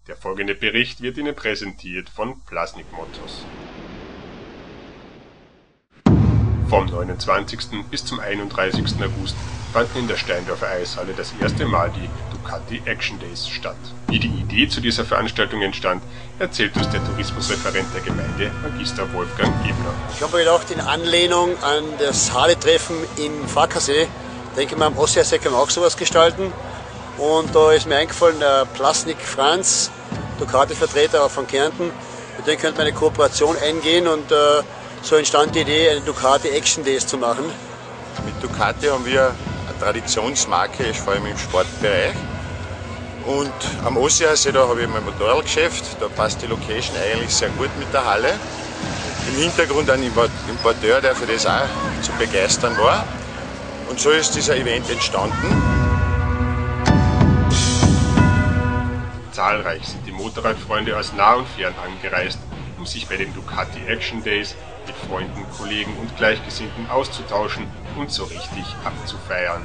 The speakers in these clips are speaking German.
Der folgende Bericht wird Ihnen präsentiert von Plasnik Motors. Vom 29. bis zum 31. August fanden in der Steindorfer Eishalle das erste Mal die Ducati Action Days statt. Wie die Idee zu dieser Veranstaltung entstand, erzählt uns der Tourismusreferent der Gemeinde, Magister Wolfgang Ebner. Ich habe mir gedacht, in Anlehnung an das Harley-Treffen in Fackersee, denke ich mal, am Ostseesee kann man auch sowas gestalten. Und da ist mir eingefallen, der Plasnik Franz, Ducati-Vertreter auch von Kärnten, mit dem könnte man eine Kooperation eingehen und so entstand die Idee, eine Ducati Action Days zu machen. Mit Ducati haben wir eine Traditionsmarke, vor allem im Sportbereich. Und am Ostseesee, da habe ich mein Motorradgeschäft, da passt die Location eigentlich sehr gut mit der Halle. Im Hintergrund ein Importeur, der für das auch zu begeistern war. Und so ist dieser Event entstanden. Zahlreich sind die Motorradfreunde aus nah und fern angereist, um sich bei den Ducati Action Days mit Freunden, Kollegen und Gleichgesinnten auszutauschen und so richtig abzufeiern.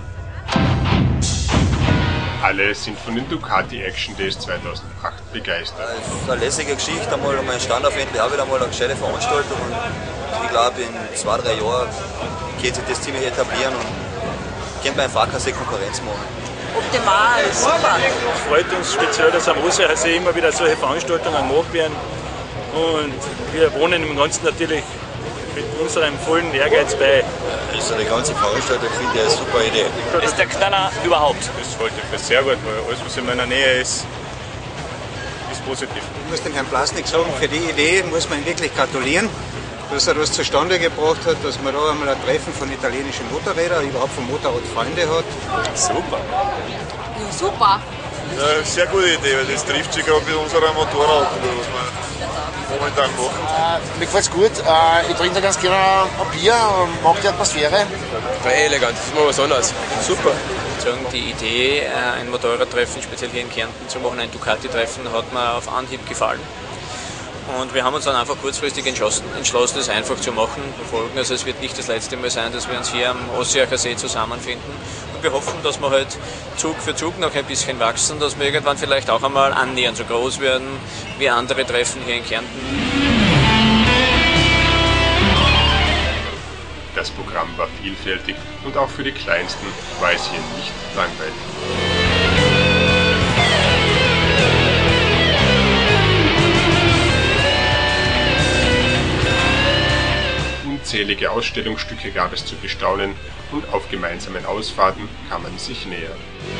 Alle sind von den Ducati Action Days 2008 begeistert. Es ist eine lässige Geschichte, einmal stand auf endlich auch wieder mal eine gescheite Veranstaltung und ich glaube in 2-3 Jahren geht sich das ziemlich etablieren und könnte man einfach keine Konkurrenz machen. Optimal, super. Es freut uns speziell, dass am Ostseesee immer wieder solche Veranstaltungen gemacht werden und wir wohnen im Ganzen natürlich mit unserem vollen Ehrgeiz bei. Also die ganze Veranstaltung finde ich eine super Idee. Das ist der Knaller überhaupt. Das halte ich für sehr gut, weil alles was in meiner Nähe ist positiv. Ich muss dem Herrn Plasnik sagen, für die Idee muss man ihm wirklich gratulieren, dass er das zustande gebracht hat, dass man da einmal ein Treffen von italienischen Motorrädern, überhaupt von Motorradfreunde hat. Super. Ja, super. Ja, sehr gute Idee, weil das trifft sich gerade mit unserer Motorrad, was wir momentan machen. Mir gefällt es gut. Ich trinke da ganz gerne ein Bier und mag die Atmosphäre. Elegant, das ist mal was anderes. Super. Die Idee, ein Motorradtreffen, speziell hier in Kärnten zu machen, ein Ducati-Treffen, hat mir auf Anhieb gefallen. Und wir haben uns dann einfach kurzfristig entschlossen, das einfach zu machen. Also es wird nicht das letzte Mal sein, dass wir uns hier am Ostseer See zusammenfinden. Und wir hoffen, dass wir halt Zug für Zug noch ein bisschen wachsen, dass wir irgendwann vielleicht auch einmal annähernd so groß werden wie andere Treffen hier in Kärnten. Das Programm war vielfältig und auch für die Kleinsten war es hier nicht langweilig. Unzählige Ausstellungsstücke gab es zu bestaunen und auf gemeinsamen Ausfahrten kam man sich näher.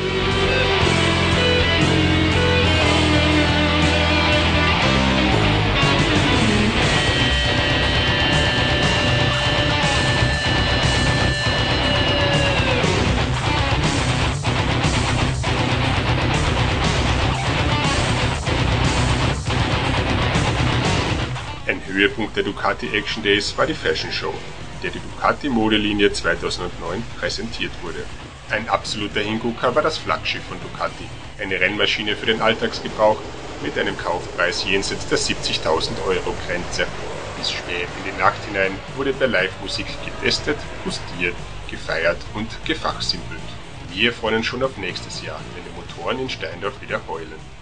Ein Höhepunkt der Ducati Action Days war die Fashion Show, in der die Ducati Modelinie 2009 präsentiert wurde. Ein absoluter Hingucker war das Flaggschiff von Ducati, eine Rennmaschine für den Alltagsgebrauch mit einem Kaufpreis jenseits der 70.000 € Grenze. Bis spät in die Nacht hinein wurde bei Live-Musik getestet, gustiert, gefeiert und gefachsimpelt. Wir freuen uns schon auf nächstes Jahr, wenn die Motoren in Steindorf wieder heulen.